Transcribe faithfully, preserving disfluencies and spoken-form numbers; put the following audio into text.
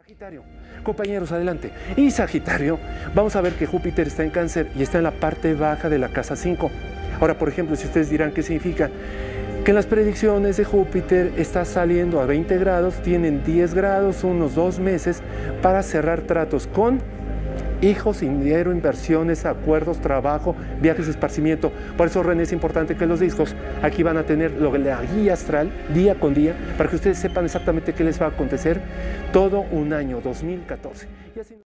Sagitario, compañeros, adelante. Y Sagitario, vamos a ver que Júpiter está en Cáncer y está en la parte baja de la casa cinco. Ahora, por ejemplo, si ustedes dirán qué significa, que en las predicciones de Júpiter está saliendo a veinte grados, tienen diez grados, unos dos meses para cerrar tratos con hijos, dinero, inversiones, acuerdos, trabajo, viajes, esparcimiento. Por eso, René, es importante que los discos aquí van a tener lo que la guía astral día con día para que ustedes sepan exactamente qué les va a acontecer todo un año, dos mil catorce. Y así